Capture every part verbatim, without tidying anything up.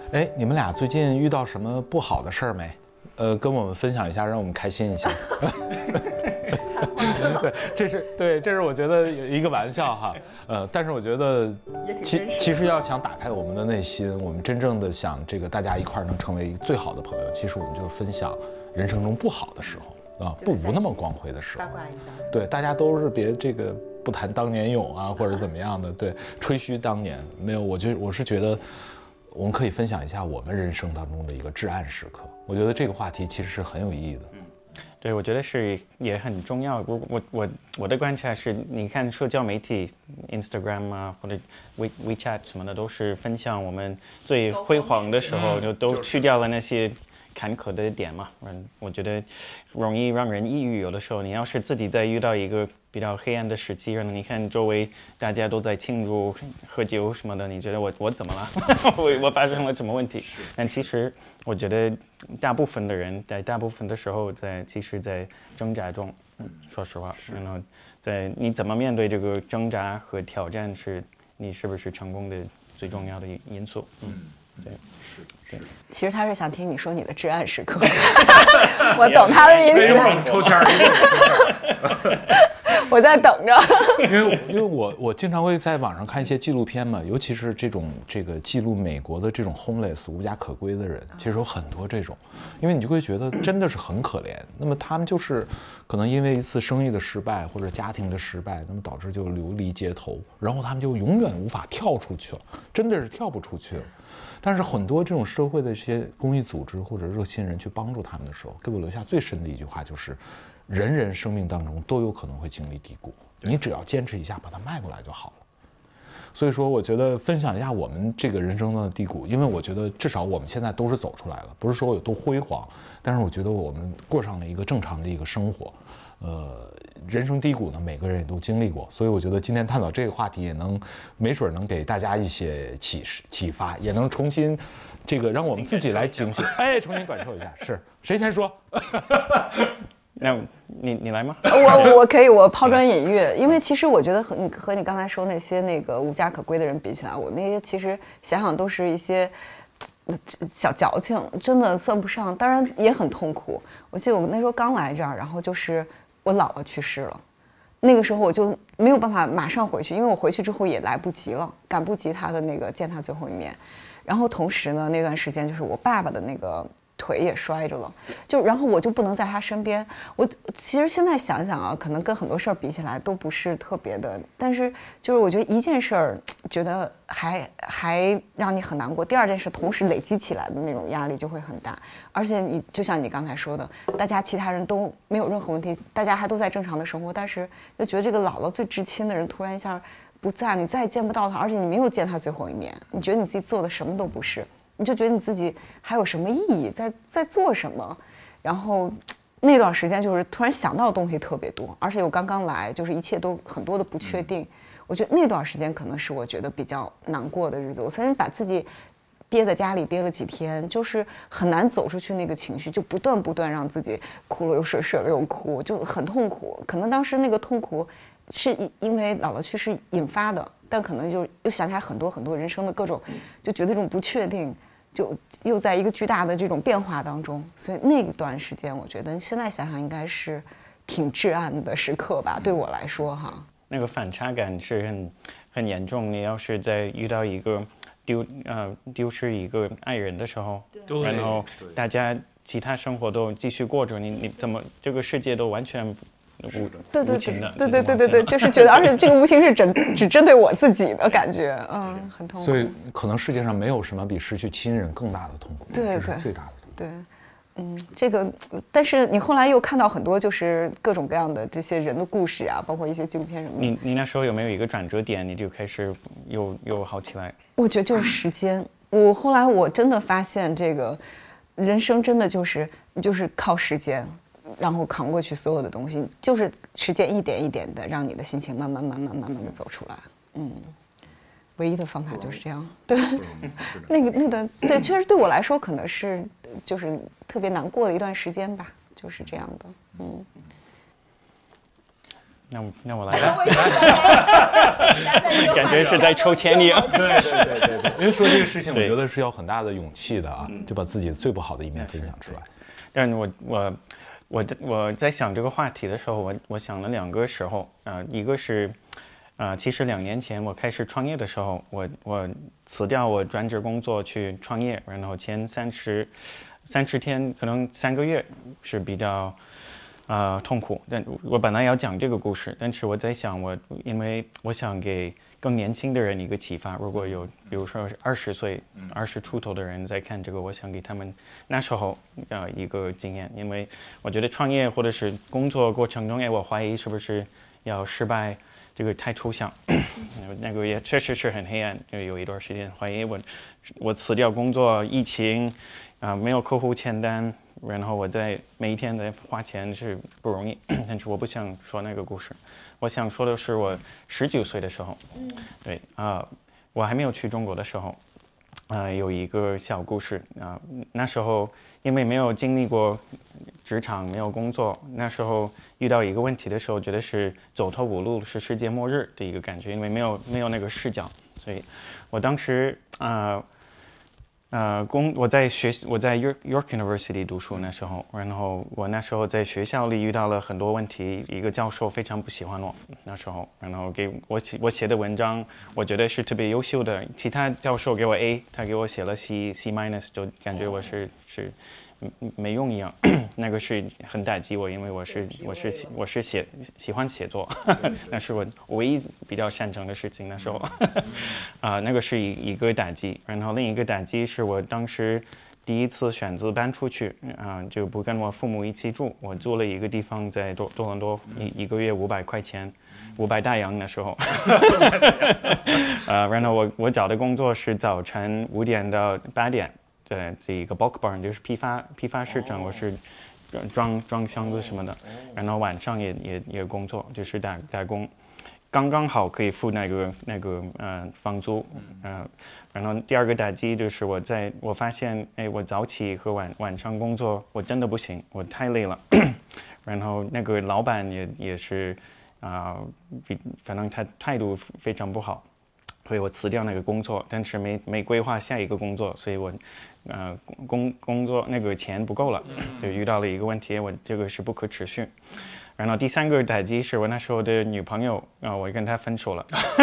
哎，你们俩最近遇到什么不好的事儿没？呃，跟我们分享一下，让我们开心一下。对，这是对，这是我觉得一个玩笑哈。呃，但是我觉得其其实要想打开我们的内心，我们真正的想这个大家一块儿能成为最好的朋友，其实我们就分享人生中不好的时候啊，不无那么光辉的时候。 八卦一下。 对，大家都是别这个不谈当年勇啊，或者怎么样的，对，吹嘘当年没有。我觉我是觉得。我们可以分享一下我们人生当中的一个至暗时刻，我觉得这个话题其实是很有意义的。 嗯，对，我觉得是也很重要。我我我我的观察是，你看社交媒体 ，Instagram 啊，或者 We WeChat 什么的，都是分享我们最辉煌的时候，就都去掉了那些坎坷的点嘛。嗯，我觉得容易让人抑郁。有的时候，你要是自己在遇到一个比较黑暗的时期，让你看周围大家都在庆祝、喝酒什么的，你觉得我我怎么了？我我发生了什么问题？但其实我觉得大部分的人在大部分的时候在其实，在挣扎中，嗯，说实话，然后在你怎么面对这个挣扎和挑战，是你是不是成功的最重要的因素。嗯，对。 对，其实他是想听你说你的至暗时刻，我懂他的意思。 抽签儿， 我在等着。 因为因为我我经常会在网上看一些纪录片嘛，尤其是这种这个记录美国的这种 homeless 无家可归的人，其实有很多这种，因为你就会觉得真的是很可怜。那么他们就是可能因为一次生意的失败或者家庭的失败，那么导致就流离街头，然后他们就永远无法跳出去了，真的是跳不出去了。但是很多这种社会的这些公益组织或者热心人去帮助他们的时候，给我留下最深的一句话就是：人人生命当中都有可能会经历低谷，你只要坚持一下，把它迈过来就好了。所以说，我觉得分享一下我们这个人生的低谷，因为我觉得至少我们现在都是走出来了，不是说有多辉煌，但是我觉得我们过上了一个正常的一个生活。呃，人生低谷呢，每个人也都经历过，所以我觉得今天探讨这个话题，也能没准能给大家一些启示、启发，也能重新这个让我们自己来警醒，哎，重新感受一下。是谁先说？ 那你你来吗？ 我我可以，我抛砖引玉，因为其实我觉得和你和你刚才说那些那个无家可归的人比起来，我那些其实想想都是一些小矫情，真的算不上，当然也很痛苦。我记得我那时候刚来这儿，然后就是我姥姥去世了，那个时候我就没有办法马上回去，因为我回去之后也来不及了，赶不及他的那个见他最后一面。然后同时呢，那段时间就是我爸爸的那个腿也摔着了，就然后我就不能在他身边。我其实现在想想啊，可能跟很多事儿比起来都不是特别的，但是就是我觉得一件事儿觉得还还让你很难过，第二件事同时累积起来的那种压力就会很大。而且你就像你刚才说的，大家其他人都没有任何问题，大家还都在正常的生活，但是就觉得这个姥姥最至亲的人突然一下不在，你再也见不到他，而且你没有见他最后一面，你觉得你自己做的什么都不是。你就觉得你自己还有什么意义，在在做什么，然后那段时间就是突然想到的东西特别多，而且我刚刚来，就是一切都很多的不确定。我觉得那段时间可能是我觉得比较难过的日子。我曾经把自己憋在家里憋了几天，就是很难走出去那个情绪，就不断不断让自己哭了又睡，睡了又哭，就很痛苦。可能当时那个痛苦是因为姥姥去世引发的，但可能就又想起来很多很多人生的各种，就觉得这种不确定。就又在一个巨大的这种变化当中，所以那段时间，我觉得现在想想应该是挺至暗的时刻吧，对我来说哈。 那个反差感是很很严重。你要是在遇到一个丢呃丢失一个爱人的时候，然后大家其他生活都继续过着，你你怎么这个世界都完全无对对无情的， 对对对对对，就是觉得，而且这个无情是只只针对我自己的感觉，嗯，很痛苦。 所以可能世界上没有什么比失去亲人更大的痛苦， 对对， 这是最大的痛苦。 对，嗯，这个，但是你后来又看到很多就是各种各样的这些人的故事啊，包括一些纪录片什么的。 你你那时候有没有一个转折点，你就开始又又好起来？ 我觉得就是时间。我后来我真的发现，这个人生真的就是就是靠时间。然后扛过去所有的东西，就是时间一点一点的让你的心情慢慢慢慢慢慢的走出来。嗯，唯一的方法就是这样。对，那个那个对，确实对我来说可能是就是特别难过的一段时间吧，就是这样的。嗯。 那我那我来吧，感觉是在抽签一样。 对对对对对，因为说这个事情，我觉得是要很大的勇气的啊，就把自己最不好的一面分享出来。 但是我我我我在想这个话题的时候，我我想了两个时候，呃，一个是，呃，其实两年前我开始创业的时候，我我辞掉我专职工作去创业，然后前三十三十天可能三个月是比较。呃，痛苦。但我本来要讲这个故事，但是我在想我，我因为我想给更年轻的人一个启发。如果有，比如说二十岁、二十出头的人在看这个，我想给他们那时候呃一个经验。因为我觉得创业或者是工作过程中，哎，我怀疑是不是要失败，这个太抽象。那个也确实是很黑暗。就有一段时间怀疑我，我辞掉工作，疫情，啊、呃，没有客户签单。然后我在每一天在花钱是不容易，但是我不想说那个故事，我想说的是我十九岁的时候，对啊、呃，我还没有去中国的时候，啊、呃，有一个小故事啊、呃，那时候因为没有经历过职场，没有工作，那时候遇到一个问题的时候，觉得是走投无路，是世界末日的一个感觉，因为没有没有那个视角，所以我当时啊。呃呃，工我在学我在 York York University 读书那时候，然后我那时候在学校里遇到了很多问题，一个教授非常不喜欢我那时候，然后给我写我写的文章，我觉得是特别优秀的，其他教授给我 A， 他给我写了 C C minus， 就感觉我是是没用一样，那个是很打击我，因为我是我是我是写喜欢写作，那是我唯一比较擅长的事情。那时候，啊、呃，那个是一一个打击，然后另一个打击是我当时第一次选择搬出去，啊、呃，就不跟我父母一起住，我租了一个地方在多多伦多，一一个月五百块钱，五百大洋那时候，呃，然后我我找的工作是早晨五点到八点。对，这一个 bulk barn 就是批发批发市场，我是装装箱子什么的，然后晚上也也也工作，就是打打工，刚刚好可以付那个那个呃房租，呃，然后第二个打击就是我在我发现，哎，我早起和晚晚上工作我真的不行，我太累了，然后那个老板也也是啊、呃，反正他态度非常不好。所以我辞掉那个工作，但是没没规划下一个工作，所以我，呃，工工作那个钱不够了，就遇到了一个问题，我这个是不可持续。然后第三个打击是我那时候的女朋友，啊、呃，我跟她分手了。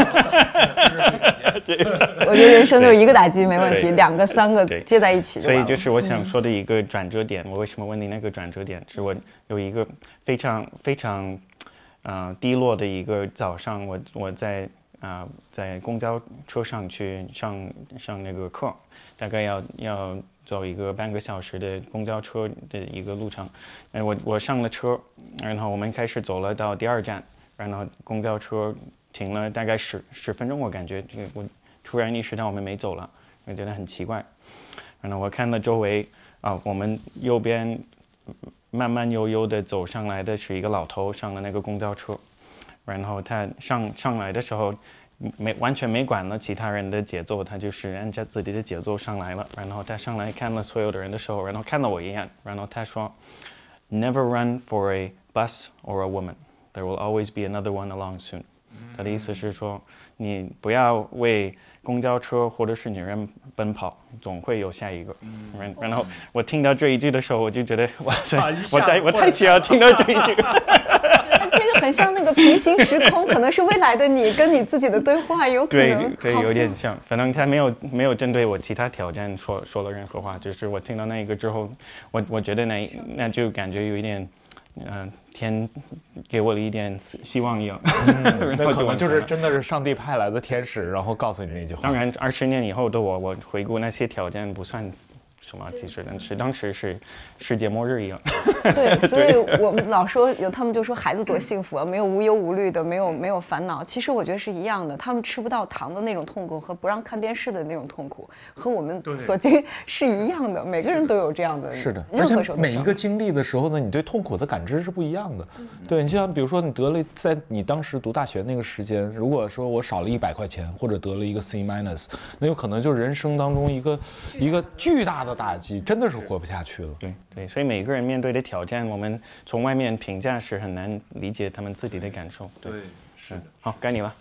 我觉得人生就是一个打击没问题，两个、三个接在一起就完了。 所以就是我想说的一个转折点。嗯、我为什么问你那个转折点？是我有一个非常非常，呃，低落的一个早上，我我在。啊、呃，在公交车上去上上那个课，大概要要走一个半个小时的公交车的一个路程。哎，我我上了车，然后我们开始走了到第二站，然后公交车停了大概十十分钟，我感觉这个我突然意识到我们没走了，我觉得很奇怪。然后我看了周围啊，我们右边慢慢悠悠的走上来的是一个老头上了那个公交车。然后他上上来的时候，没完全没管了其他人的节奏，他就是按照自己的节奏上来了。然后他上来看了所有的人的时候，然后看了我一眼，然后他说 ，Never run for a bus or a woman. There will always be another one along soon. 他的意思是说，你不要为公交车或者是女人奔跑，总会有下一个。然然后我听到这一句的时候，我就觉得哇塞，我太我太需要听到这一句。 这个很像那个平行时空，可能是未来的你跟你自己的对话，有可能对，对，有点像。反正他没有没有针对我其他挑战说说了任何话，就是我听到那一个之后，我我觉得那那就感觉有一点，嗯、呃，天给我了一点希望一样。 嗯、那可能就是真的是上帝派来的天使，然后告诉你那句话。 当然，二十年以后的我，我回顾那些挑战不算。什么？其实但是当时是世界末日一样。 对，所以我们老说有，他们就说孩子多幸福啊，没有无忧无虑的，没有没有烦恼。其实我觉得是一样的，他们吃不到糖的那种痛苦和不让看电视的那种痛苦，和我们所经是一样的。每个人都有这样的， 是的，而且每一个经历的时候呢，你对痛苦的感知是不一样的。嗯、对你就像比如说你得了，在你当时读大学那个时间，如果说我少了一百块钱，或者得了一个 C minus， 那有可能就是人生当中一个一个巨大的的打击，真的是活不下去了。 对对，所以每个人面对的挑战，我们从外面评价是很难理解他们自己的感受。对， 对是的。 好，该你了。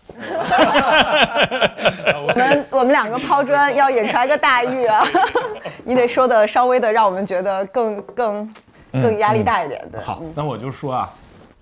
我们我们两个抛砖要引出来个大玉啊，你得说的稍微的让我们觉得更更更压力大一点。对， 好，那我就说啊，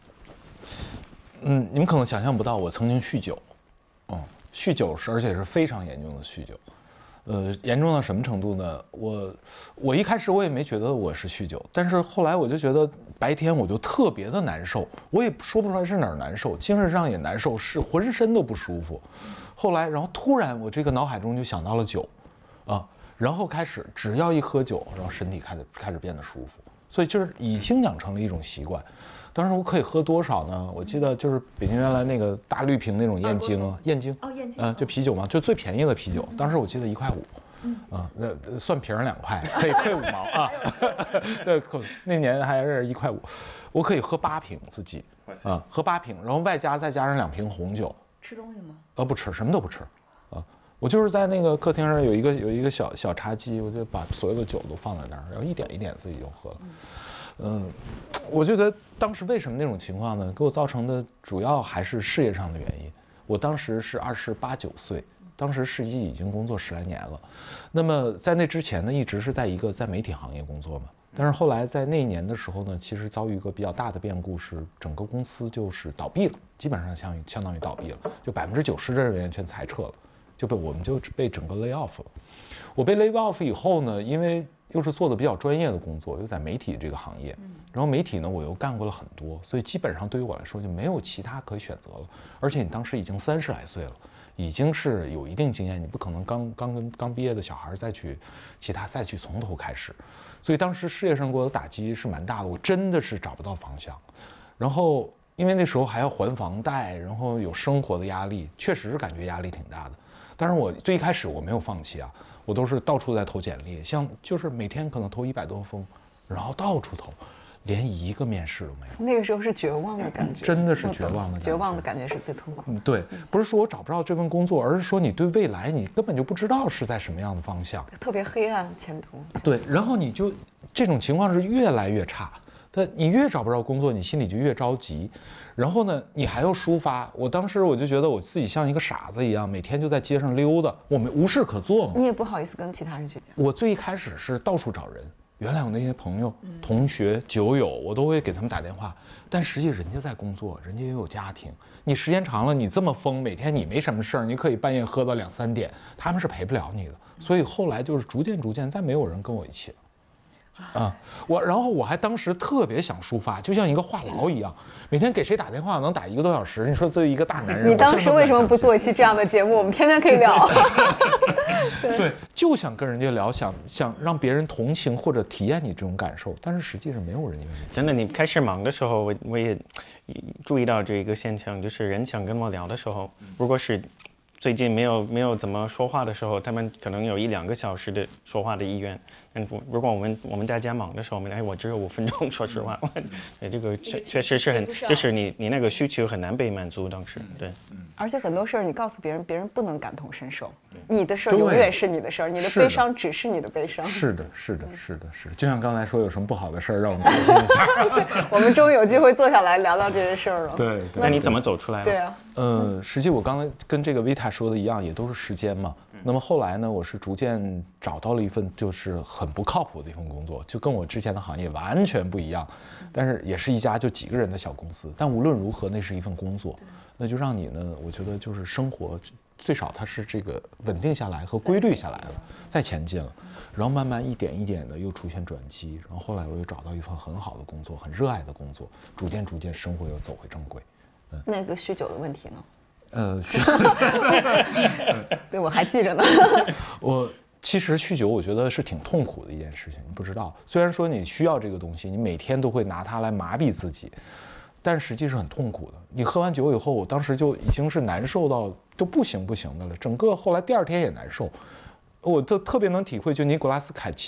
嗯，你们可能想象不到，我曾经酗酒，嗯，酗酒是而且是非常严重的酗酒。呃，严重到什么程度呢？我我一开始我也没觉得我是酗酒，但是后来我就觉得白天我就特别的难受，我也说不出来是哪儿难受，精神上也难受，是浑身都不舒服。后来，然后突然我这个脑海中就想到了酒，啊，然后开始只要一喝酒，然后身体开始开始变得舒服，所以就是已经养成了一种习惯。当时我可以喝多少呢？我记得就是北京原来那个大绿瓶那种燕京啊，燕京哦，燕京， 呃，就啤酒嘛，就最便宜的啤酒，当时我记得一块五，嗯啊，那算瓶两块，可以退五毛啊，对，可那年还是一块五，我可以喝八瓶自己啊，喝八瓶，然后外加再加上两瓶红酒。 吃东西吗？ 呃，不吃，什么都不吃，啊，我就是在那个客厅上有一个有一个小小茶几，我就把所有的酒都放在那儿，然后一点一点自己就喝了。嗯，我觉得当时为什么那种情况呢？给我造成的主要还是事业上的原因。我当时是二十八九岁，当时实际已经工作十来年了。那么在那之前呢，一直是在一个在媒体行业工作嘛。但是后来在那一年的时候呢，其实遭遇一个比较大的变故，是整个公司就是倒闭了，基本上相相当于倒闭了，就百分之九十的人员全裁撤了，就被我们就被整个 lay off 了。我被 lay off 以后呢，因为又是做的比较专业的工作，又在媒体这个行业，然后媒体呢我又干过了很多，所以基本上对于我来说就没有其他可以选择了。而且你当时已经三十来岁了，已经是有一定经验，你不可能刚刚跟刚毕业的小孩再去其他再去从头开始，所以当时事业上给我的打击是蛮大的，我真的是找不到方向。然后因为那时候还要还房贷，然后有生活的压力，确实是感觉压力挺大的。但是我最一开始我没有放弃啊，我都是到处在投简历，像就是每天可能投一百多封，然后到处投，连一个面试都没有。 那个时候是绝望的感觉， 真的是绝望的感觉， 绝望的感觉是最痛苦的。 嗯，对，不是说我找不着这份工作，而是说你对未来你根本就不知道是在什么样的方向， 特别黑暗前途。 对，然后你就这种情况是越来越差。但你越找不着工作，你心里就越着急，然后呢，你还要抒发。我当时我就觉得我自己像一个傻子一样，每天就在街上溜达，我们无事可做嘛。 你也不好意思跟其他人去讲。 我最一开始是到处找人，原来我那些朋友、同学、酒友，我都会给他们打电话，但实际人家在工作，人家也有家庭。你时间长了，你这么疯，每天你没什么事儿，你可以半夜喝到两三点，他们是陪不了你的。所以后来就是逐渐逐渐，再没有人跟我一起了。啊、嗯，我然后我还当时特别想抒发，就像一个话痨一样，每天给谁打电话能打一个多小时。你说这一个大男人， 你当时为什么不做一期这样的节目？我们天天可以聊。 对, 对，就想跟人家聊，想想让别人同情或者体验你这种感受，但是实际上没有人愿意。 真的，你开始忙的时候，我我也注意到这一个现象，就是人想跟我聊的时候，如果是最近没有没有怎么说话的时候，他们可能有一两个小时的说话的意愿。嗯，如果我们我们大家忙的时候，我们哎，我只有五分钟，说实话，对这个确确实是很，就是你你那个需求很难被满足，当时对。 而且很多事儿你告诉别人，别人不能感同身受，你的事儿永远是你的事儿，你的悲伤只是你的悲伤。 是的，是的，是的，是的。就像刚才说，有什么不好的事儿让我们开心一下。 我们终于有机会坐下来聊聊这些事儿了。 对， 那你怎么走出来的？ 对啊。 呃，实际我刚才跟这个维塔说的一样，也都是时间嘛。那么后来呢，我是逐渐找到了一份就是很不靠谱的一份工作，就跟我之前的行业完全不一样，但是也是一家就几个人的小公司。但无论如何，那是一份工作，那就让你呢，我觉得就是生活最少它是这个稳定下来和规律下来了，再前进了，然后慢慢一点一点的又出现转机，然后后来我又找到一份很好的工作，很热爱的工作，逐渐逐渐生活又走回正轨。 嗯，那个酗酒的问题呢？ 呃， 对，我还记着呢。 我其实酗酒，我觉得是挺痛苦的一件事情。你不知道，虽然说你需要这个东西，你每天都会拿它来麻痹自己，但实际是很痛苦的。你喝完酒以后，我当时就已经是难受到就不行不行的了，整个后来第二天也难受。我就特别能体会，就尼古拉斯凯奇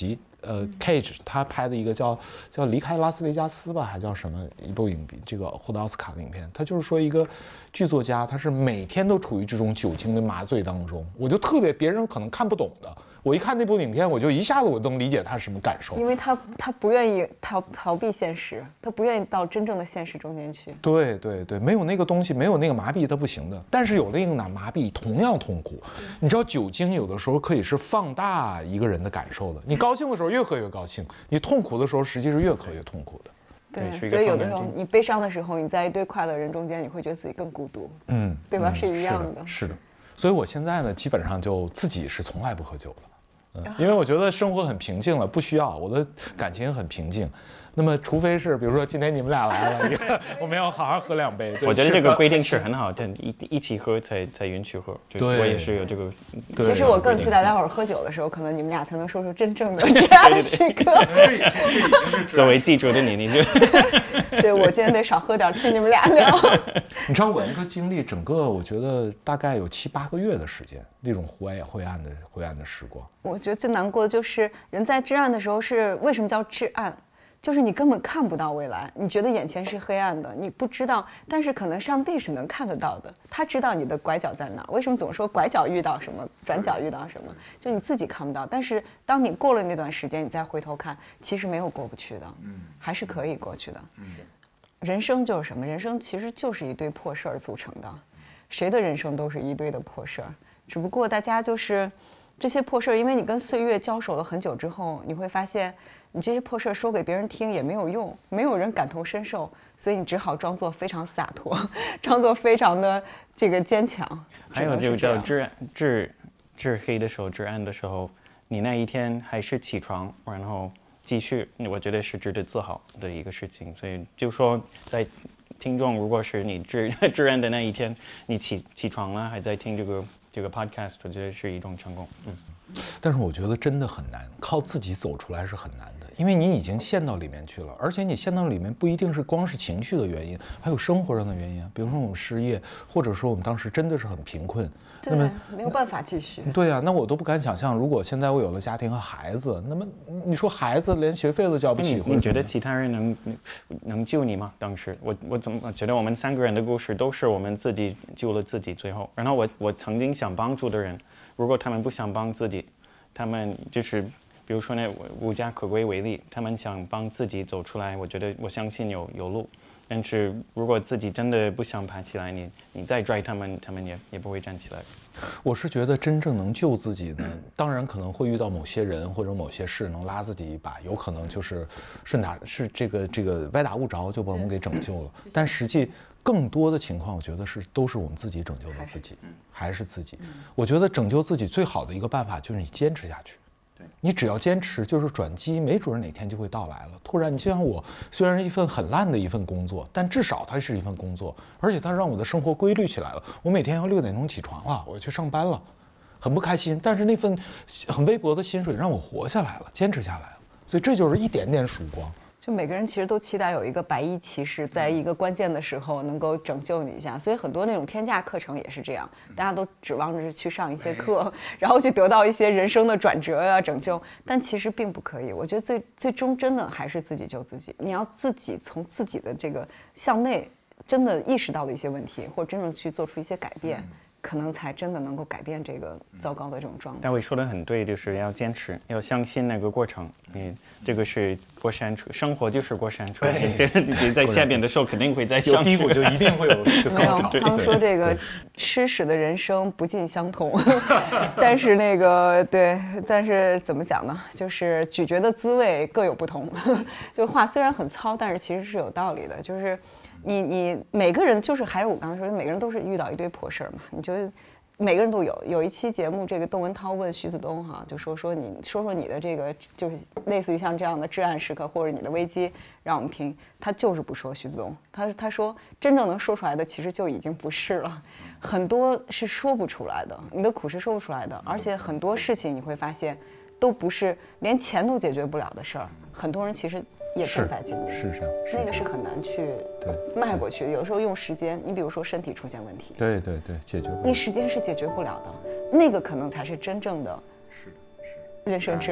呃 Cage 他拍的一个叫叫离开拉斯维加斯吧，还叫什么一部影片，这个获得奥斯卡的影片，他就是说一个剧作家，他是每天都处于这种酒精的麻醉当中，我就特别别人可能看不懂的。我一看那部影片，我就一下子我都能理解他是什么感受， 因为他他不愿意逃逃避现实，他不愿意到真正的现实中间去。 对对对，没有那个东西，没有那个麻痹，他不行的。但是有那个麻痹，同样痛苦。你知道酒精有的时候可以是放大一个人的感受的。你高兴的时候越喝越高兴，你痛苦的时候实际是越喝越痛苦的。 对，所以有的时候你悲伤的时候，你在一堆快乐人中间，你会觉得自己更孤独。 嗯， 对吧？ 嗯、 是一样的。是的。所以我现在呢，基本上就自己是从来不喝酒的。嗯，因为我觉得生活很平静了，不需要我的感情很平静。那么，除非是比如说今天你们俩来了，一个我们要好好喝两杯。 我觉得这个规定是很好，但一一起喝才才允许喝。 对， 我也是有这个。 其实我更期待待会儿喝酒的时候，可能你们俩才能说出真正的至暗时刻。 作为记者的你，你就对我今天得少喝点，听你们俩聊。 你知道我那个经历，整个我觉得大概有七八个月的时间，那种灰灰暗的灰暗的时光。 我觉得最难过的就是人在至暗的时候是为什么叫至暗？就是你根本看不到未来，你觉得眼前是黑暗的，你不知道，但是可能上帝是能看得到的，他知道你的拐角在哪儿。为什么总说拐角遇到什么，转角遇到什么？就你自己看不到，但是当你过了那段时间，你再回头看，其实没有过不去的，还是可以过去的。人生就是什么？人生其实就是一堆破事儿组成的，谁的人生都是一堆的破事儿，只不过大家就是这些破事儿，因为你跟岁月交手了很久之后，你会发现你这些破事儿说给别人听也没有用，没有人感同身受，所以你只好装作非常洒脱，装作非常的这个坚强。 还有就叫至至至黑的时候，至暗的时候，你那一天还是起床，然后继续，我觉得是值得自豪的一个事情。所以就说在听众，如果是你至至暗的那一天，你起起床了，还在听这个这个 podcast， 我觉得是一种成功。嗯。 但是我觉得真的很难，靠自己走出来是很难的，因为你已经陷到里面去了，而且你陷到里面不一定是光是情绪的原因，还有生活上的原因，比如说我们失业，或者说我们当时真的是很贫困， 那么没有办法继续。 对啊，那我都不敢想象，如果现在我有了家庭和孩子，那么你说孩子连学费都交不起， 你, 你觉得其他人能能救你吗？当时我我怎么觉得我们三个人的故事都是我们自己救了自己，最后，然后我我曾经想帮助的人，如果他们不想帮自己，他们就是比如说那无家可归为例，他们想帮自己走出来，我觉得我相信有有路，但是如果自己真的不想爬起来，你你再拽他们，他们也也不会站起来。 我是觉得真正能救自己的，当然可能会遇到某些人或者某些事能拉自己一把，有可能就是顺打是这个这个歪打误着就把我们给拯救了，但实际更多的情况，我觉得是都是我们自己拯救了自己，还是自己。我觉得拯救自己最好的一个办法就是你坚持下去。你只要坚持，就是转机，没准哪天就会到来了。突然，你就像我，虽然是一份很烂的一份工作，但至少它是一份工作，而且它让我的生活规律起来了。我每天要六点钟起床了，我去上班了，很不开心，但是那份很微薄的薪水让我活下来了，坚持下来了。所以这就是一点点曙光。 就每个人其实都期待有一个白衣骑士，在一个关键的时候能够拯救你一下，所以很多那种天价课程也是这样，大家都指望着去上一些课，然后去得到一些人生的转折呀、拯救，但其实并不可以。我觉得最最终真的还是自己救自己，你要自己从自己的这个向内真的意识到了一些问题，或者真正去做出一些改变。可能才真的能够改变这个糟糕的这种状态。 大卫说的很对，就是要坚持，要相信那个过程。你这个是过山车，生活就是过山车。你这你在下边的时候肯定会在上去， 有低谷就一定会有高潮。 没有，他们说这个吃屎的人生不尽相同，但是那个对，但是怎么讲呢？就是咀嚼的滋味各有不同。就话虽然很糙，但是其实是有道理的，就是。你你每个人就是还是我刚才说，每个人都是遇到一堆破事儿嘛。你就每个人都有。有一期节目，这个窦文涛问徐子东哈，就说说你说说你的这个就是类似于像这样的至暗时刻或者你的危机，让我们听。他就是不说徐子东，他他说真正能说出来的其实就已经不是了，很多是说不出来的，你的苦是说不出来的，而且很多事情你会发现都不是连钱都解决不了的事儿，很多人其实。也正在经历， 是是那个是很难去对迈过去。有时候用时间，你比如说身体出现问题， 对对对，解决不了。 你时间是解决不了的，那个可能才是真正的， 是是人生至暗。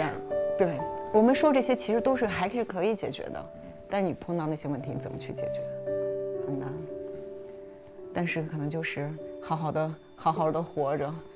对，我们说这些其实都是还是可以解决的，但是你碰到那些问题，你怎么去解决？很难。但是可能就是好好的、好好的活着。